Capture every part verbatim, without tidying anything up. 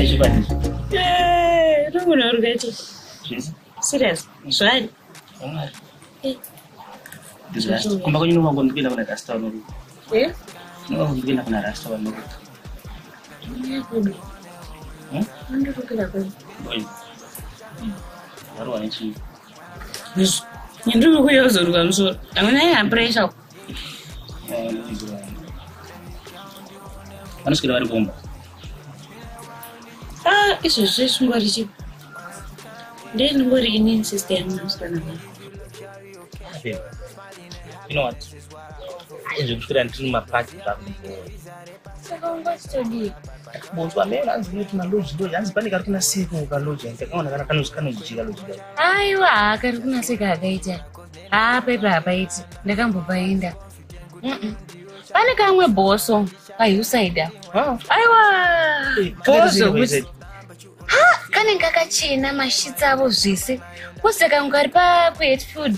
Aishibani. Eh, don't know get it. Yes. Serious. Swali. Alright. Eh. This last. Kumba kwenye nuwa ngondukina kuna restaurant. Eh? Nuwa ngondukina kuna restaurant nuwa. Ni kudu. Hmm? Ndio tukila kwa. Boy. Haruwa nchi. Yes. Ndio kuyozo ruga mso. Amana ya pressure. Eh, ndio. Ano sikila wari bomba. Ah, isso já é um guardião. Dei no guardião sistema não está nada. You know what? I just couldn't do my party back before. Você não gosta de? Bom, tu amei lá, não tinha luz, dois anos, para ligar com na seco com a luz, então quando era canos canos de luz. Ai, wa, quero que na seca gaita. Ah, pepa, baita. Ndaka mboba ainda. Mhm. Pane kamwe boso, ai usaida. Ah, Aiwa. Boso. Ha, kane kakachena mashitsa avo zvese. Kuseka ngari pa pet food.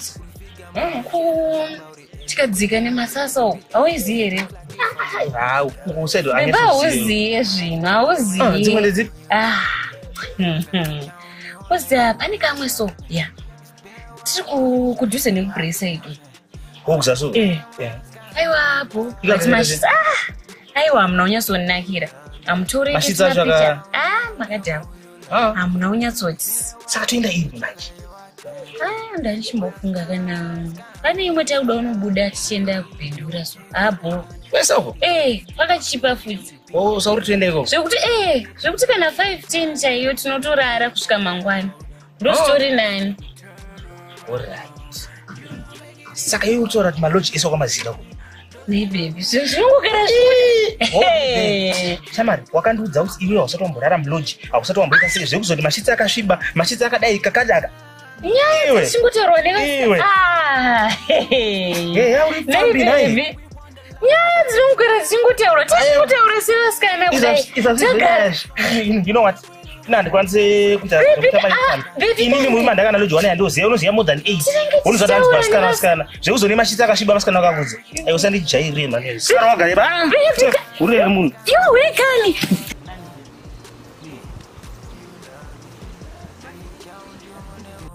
Ku tikadzika nemasasa. Auziye here. Ah, usaid wa angesi. Beba uziye zvino, auziye. Ah, dzimwe dzipi? Ah. Mhm. Kusa pane kamwe so, ya. Tiri kuduse nekubresa iki. Kukuza so? Eh. Yeah. Aiwa bo. Mashitsa. Aiwa mna unyasonakira. Amutore mashitsa zvaka. Ah, makadhamu. Ah, amuna unyatsoti. Saka toenda ipi manje? Ah, ndachimbofunga kana pane imwe tauda unobuda tichienda kupindura so. Abo. Wesawo? Eh, pakachipa futi. Oh, sauri tuendeko. Zvekuti eh, zvekuti kana fifteen chaiyo tinotorara kusvika mangwana. Ndo story nine. Alright. Saka iwe utora kuti malodge eso kwamazira ko. Ne baby, zvinongokera zvii. Shamari, wakandiudza kuti iwe usati wamborara mulodge, ausati wamboita sei zvekuzoti mashitsi akasviba, mashitsi akadai kakadaka. Nyaya dzisingotaurwa nevasina. Ah. Eh, auri fambi naye. Nyaya dzinongokera dzisingotaurwa, tisingotaurwa sevasikana kudai. You know what? Nandi kwanze kuita kutamba inini muri mandaka na lodge wana yandoziya unoziya more than eight. Unozada kuti vasikana vasikana zvekuzoni mashitsi akasviba vasikana vakakudza. Ayo usandi jairi man. Sara wagare ba. Uri munhu. Iwe wekani.